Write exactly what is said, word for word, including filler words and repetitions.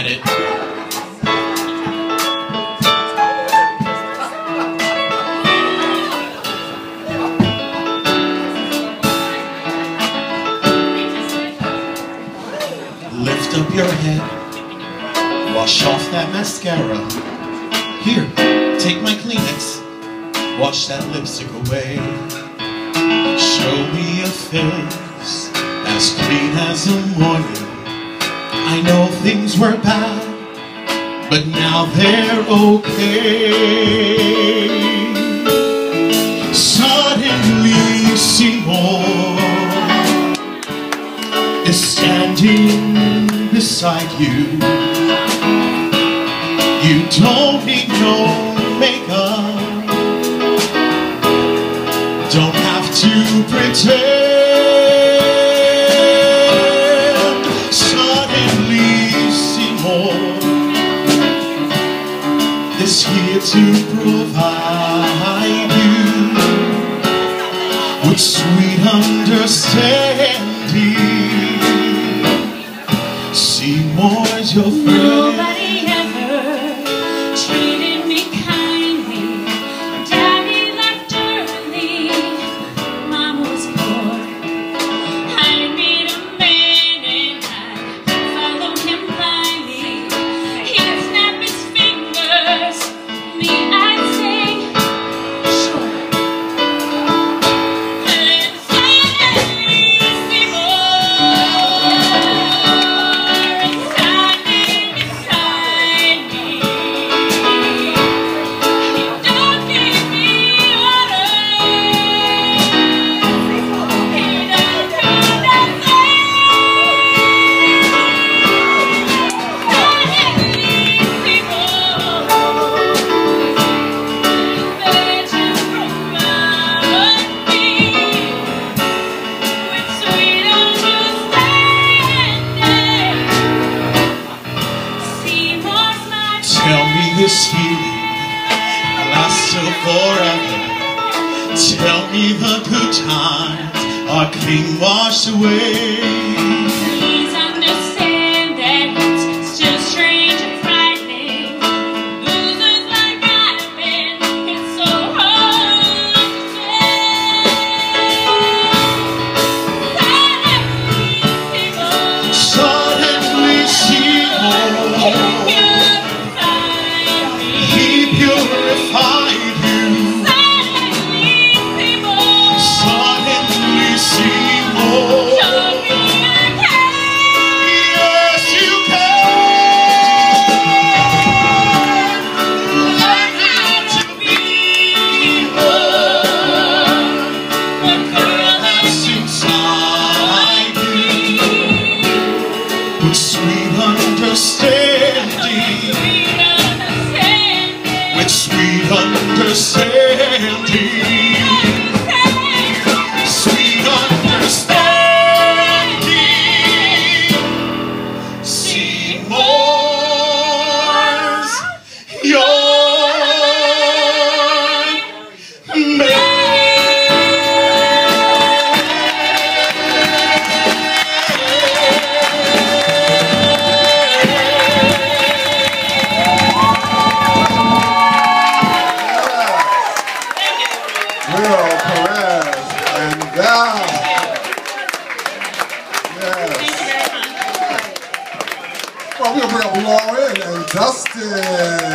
at it. Lift up your head, wash off that mascara. Here, take my Kleenex, wash that lipstick away. Show me a face as clean as the morning. I know things were bad, but now they're okay. Suddenly Seymour is standing beside you. You don't need no makeup, don't have to pretend. Suddenly Seymour is here to provide you with sweet understanding. Seymour's your friend. Nobody ever treated me kindly. Daddy left early. Mom was poor. I made a man and I followed him blindly. He'd snap his fingers. Me, I'd say, sure. And suddenly Seymour this feeling lasts till forever. Tell me the good times are clean washed away. Please understand that it's still strange and frightening. Losers like I've been, it's so hard to say. Suddenly Seymour, he purified you. Suddenly Seymour, yes you can. Learn how to be more. The girl that's inside you, with sweet understanding, with sweet understanding. Sweet understanding. Seymour's your man. Will Perez and Val. Yes. Well, we're going to bring up Lauren and Dustin.